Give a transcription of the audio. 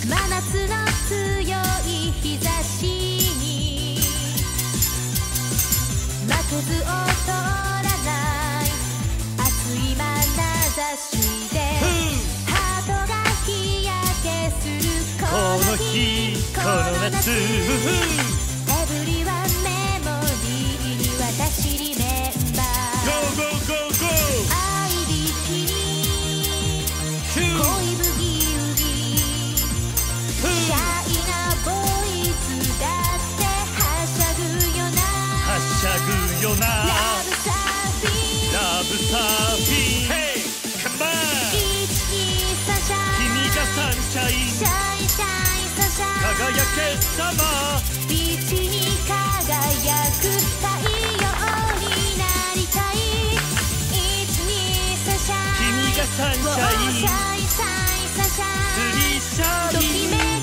真夏の強い日差しに負けず劣らない熱い眼差しでハートが日焼けするこの日この夏エブリワンメモリーに私リメンバー Go go go go 愛びきに恋ブギウギシャイなボイスだってはしゃぐよなはしゃぐよなラブサーフィンラブサーフィン Hey come on 12サシャ君がサンシャインシャイシャイサシャ輝けサマービーチに輝く太陽になりたい12サシャイ君がサンシャインシャイシャイサシャイスリーシャインときめ